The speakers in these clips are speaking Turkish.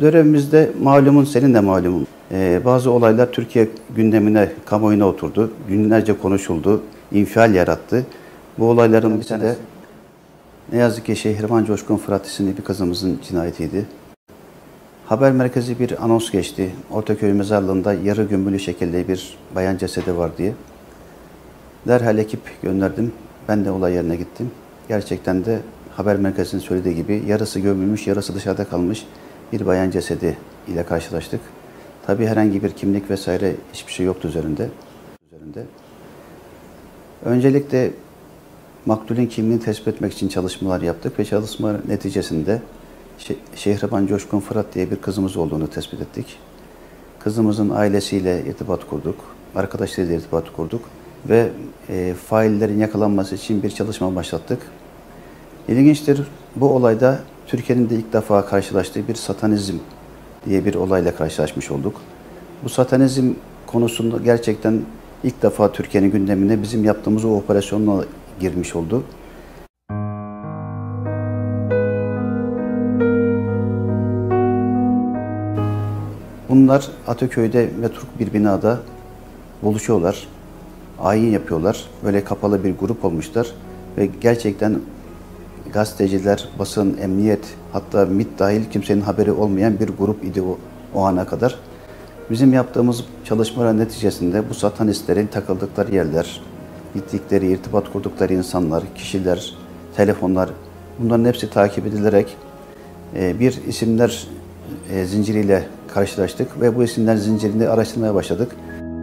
Dönemimizde malumun, senin de malumun, bazı olaylar Türkiye gündemine, kamuoyuna oturdu. Günlerce konuşuldu, infial yarattı. Bu olayların birisi de ne yazık ki Şehriban Coşkun Fırat isimli bir kızımızın cinayetiydi. Haber merkezi bir anons geçti. Ortaköy mezarlığında yarı gömülü şekilde bir bayan cesedi var diye. Derhal ekip gönderdim. Ben de olay yerine gittim. Gerçekten de haber merkezinin söylediği gibi yarısı gömülmüş, yarısı dışarıda kalmış bir bayan cesedi ile karşılaştık. Tabii herhangi bir kimlik vesaire hiçbir şey yoktu üzerinde. Öncelikle maktulün kimliğini tespit etmek için çalışmalar yaptık ve çalışma neticesinde Şehriban Coşkun Fırat diye bir kızımız olduğunu tespit ettik. Kızımızın ailesiyle irtibat kurduk, arkadaşlarıyla irtibat kurduk ve faillerin yakalanması için bir çalışma başlattık. İlginçtir, bu olayda Türkiye'nin de ilk defa karşılaştığı bir satanizm diye bir olayla karşılaşmış olduk. Bu satanizm konusunda gerçekten ilk defa Türkiye'nin gündemine bizim yaptığımız o operasyonla girmiş oldu. Bunlar Ataköy'de metruk bir binada buluşuyorlar, ayin yapıyorlar. Böyle kapalı bir grup olmuşlar ve gerçekten gazeteciler, basın, emniyet, hatta MİT dahil kimsenin haberi olmayan bir grup idi o ana kadar. Bizim yaptığımız çalışmalar neticesinde bu satanistlerin takıldıkları yerler, gittikleri, irtibat kurdukları insanlar, kişiler, telefonlar, bunların hepsi takip edilerek bir isimler zinciriyle karşılaştık ve bu isimler zincirini araştırmaya başladık.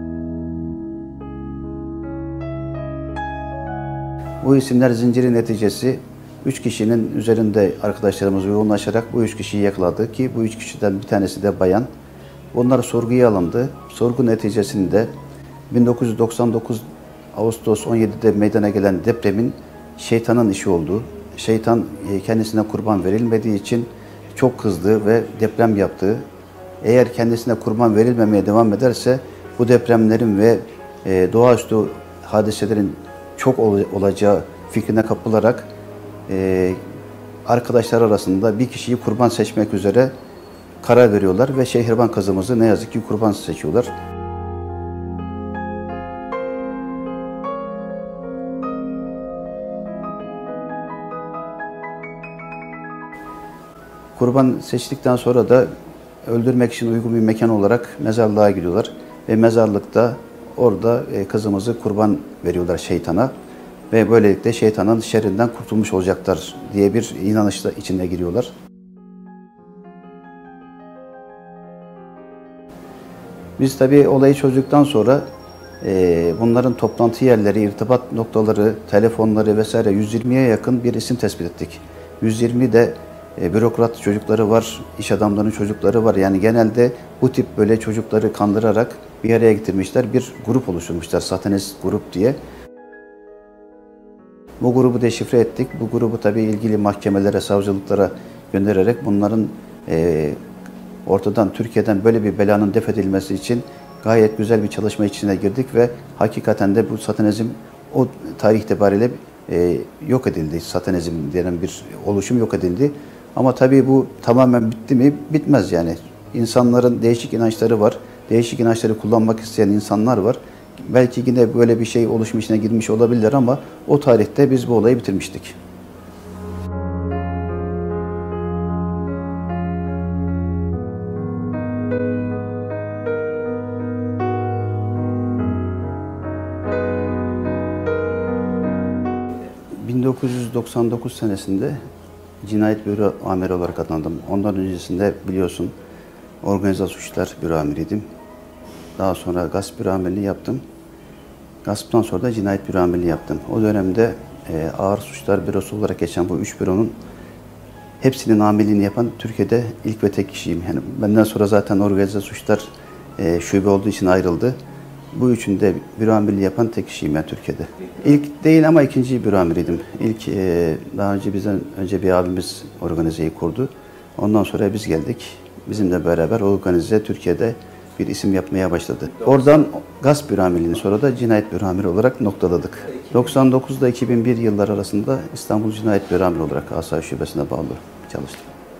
Bu isimler zinciri neticesi 3 kişinin üzerinde arkadaşlarımız yoğunlaşarak bu 3 kişiyi yakaladı ki bu 3 kişiden bir tanesi de bayan. Onlar sorguya alındı. Sorgu neticesinde 1999 Ağustos 17'de meydana gelen depremin şeytanın işi olduğu, şeytan kendisine kurban verilmediği için çok kızdı ve deprem yaptı. Eğer kendisine kurban verilmemeye devam ederse bu depremlerin ve doğaüstü hadiselerin çok olacağı fikrine kapılarak arkadaşlar arasında bir kişiyi kurban seçmek üzere karar veriyorlar ve Şehriban kızımızı ne yazık ki kurban seçiyorlar. Kurban seçtikten sonra da öldürmek için uygun bir mekan olarak mezarlığa gidiyorlar ve mezarlıkta orada kızımızı kurban veriyorlar şeytana ve böylelikle şeytanın şerrinden kurtulmuş olacaklar diye bir inanışla içine giriyorlar. Biz tabii olayı çözdükten sonra bunların toplantı yerleri, irtibat noktaları, telefonları vesaire 120'ye yakın bir isim tespit ettik. 120 de bürokrat çocukları var, iş adamlarının çocukları var. Yani genelde bu tip böyle çocukları kandırarak bir araya getirmişler, bir grup oluşturmuşlar, satanist grup diye. Bu grubu deşifre ettik. Bu grubu tabii ilgili mahkemelere, savcılıklara göndererek bunların ortadan, Türkiye'den böyle bir belanın def edilmesi için gayet güzel bir çalışma içine girdik ve hakikaten de bu satanizm o tarih itibariyle yok edildi. Satanizm denen bir oluşum yok edildi. Ama tabii bu tamamen bitti mi? Bitmez yani. İnsanların değişik inançları var. Değişik inançları kullanmak isteyen insanlar var. Belki yine böyle bir şey oluşum içine girmiş olabilirler ama o tarihte biz bu olayı bitirmiştik. ...1999 senesinde Cinayet Büro Amiri olarak atandım. Ondan öncesinde biliyorsun Organize Suçlar Büro Amiriydim. Daha sonra Gasp Büro Amirliği yaptım. Gasp'tan sonra da Cinayet Büro Amirliği yaptım. O dönemde Ağır Suçlar Bürosu olarak geçen bu 3 büronun hepsinin amirliğini yapan Türkiye'de ilk ve tek kişiyim. Yani benden sonra zaten Organize Suçlar şube olduğu için ayrıldı. Bu üçünde büro amirliği yapan tek kişiyim ben Türkiye'de. İlk değil ama ikinci büro amiriydim. İlk daha önce bizden önce bir abimiz organizeyi kurdu. Ondan sonra biz geldik. Bizimle beraber organize Türkiye'de bir isim yapmaya başladı. Oradan Gasp Büro Amirliği'ni sonra da Cinayet Büro Amiri olarak noktaladık. 99'da 2001 yıllar arasında İstanbul Cinayet Büro Amiri olarak Asayiş Şubesi'ne bağlı çalıştım.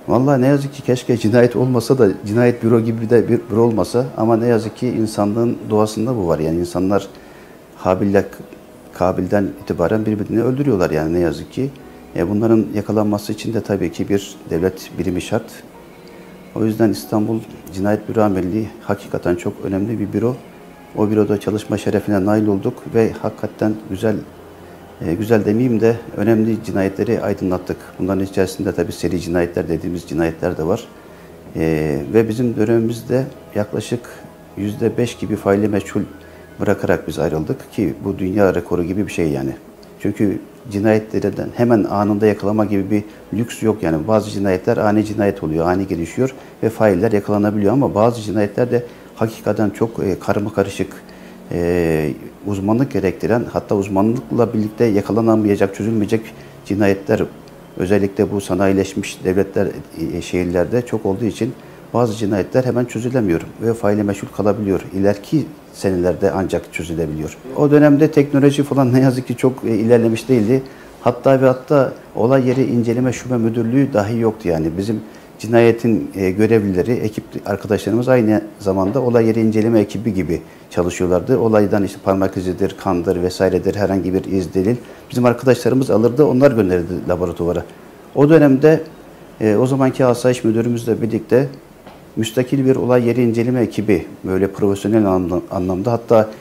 Vallahi ne yazık ki keşke cinayet olmasa da cinayet büro gibi de bir büro olmasa, ama ne yazık ki insanlığın doğasında bu var. Yani insanlar Habil'le Kabil'den itibaren birbirini öldürüyorlar yani ne yazık ki. Bunların yakalanması için de tabii ki bir devlet birimi şart. O yüzden İstanbul Cinayet Büro Amirliği hakikaten çok önemli bir büro. O büroda çalışma şerefine nail olduk ve hakikaten güzel demeyeyim de önemli cinayetleri aydınlattık. Bunların içerisinde tabii seri cinayetler dediğimiz cinayetler de var. Ve bizim dönemimizde yaklaşık %5 gibi faili meçhul bırakarak biz ayrıldık ki bu dünya rekoru gibi bir şey yani. Çünkü cinayetlerden hemen anında yakalama gibi bir lüks yok yani. Bazı cinayetler ani cinayet oluyor, ani gelişiyor ve failler yakalanabiliyor, ama bazı cinayetler de hakikaten çok karmakarışık, uzmanlık gerektiren, hatta uzmanlıkla birlikte yakalanamayacak, çözülmeyecek cinayetler, özellikle bu sanayileşmiş devletler, şehirlerde çok olduğu için bazı cinayetler hemen çözülemiyor ve faili meçhul kalabiliyor. İleriki senelerde ancak çözülebiliyor. O dönemde teknoloji falan ne yazık ki çok ilerlemiş değildi. Hatta olay yeri inceleme şube müdürlüğü dahi yoktu yani. Bizim cinayetin görevlileri, ekip arkadaşlarımız aynı zamanda olay yeri inceleme ekibi gibi çalışıyorlardı. Olaydan işte parmak izidir, kandır vesairedir, herhangi bir iz, delil bizim arkadaşlarımız alırdı, onlar gönderirdi laboratuvara. O dönemde o zamanki asayiş müdürümüzle birlikte müstakil bir olay yeri inceleme ekibi, böyle profesyonel anlamda, hatta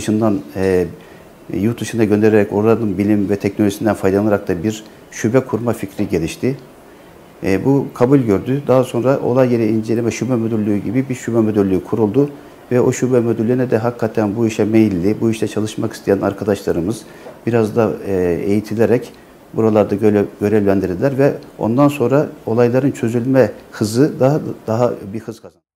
yurt dışına göndererek oranın bilim ve teknolojisinden faydalanarak da bir şube kurma fikri gelişti. Bu kabul gördü. Daha sonra olay yeri inceleme şube müdürlüğü gibi bir şube müdürlüğü kuruldu ve o şube müdürlüğüne de hakikaten bu işe meyilli, bu işte çalışmak isteyen arkadaşlarımız biraz da eğitilerek buralarda görevlendirildiler ve ondan sonra olayların çözülme hızı daha bir hız kazandı.